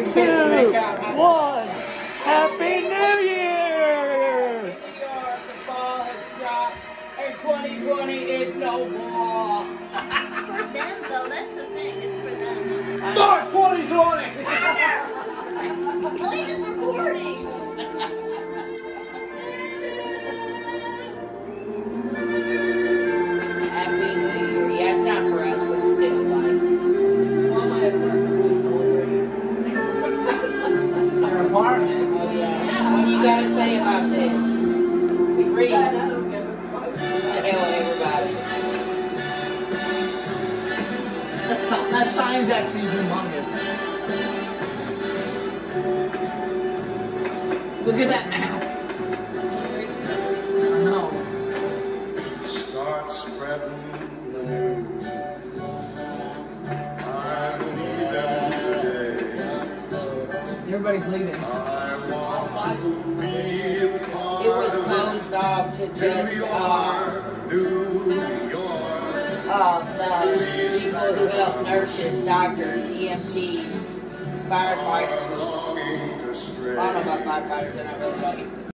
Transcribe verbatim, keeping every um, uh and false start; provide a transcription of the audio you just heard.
two, one. Happy New Year! twenty twenty is no more. For them, though, that's the thing. It's for them. Start twenty twenty! Play this recording. Happy New Year. Yeah, it's not for us, but still, like. Well, my apartment is our apartment? Oh, yeah. What do you got to say about this? Reese. The hell with everybody. That sign's actually humongous. Look at that mask. I know. Start spreading the news. I believe them today. Everybody's leaving. I want to be a part It was of closed off to New just, uh, York, New York. uh, the people who help nurses, doctors, E M Ts, firefighters. Longing to stray. I don't know about firefighters, they're not really like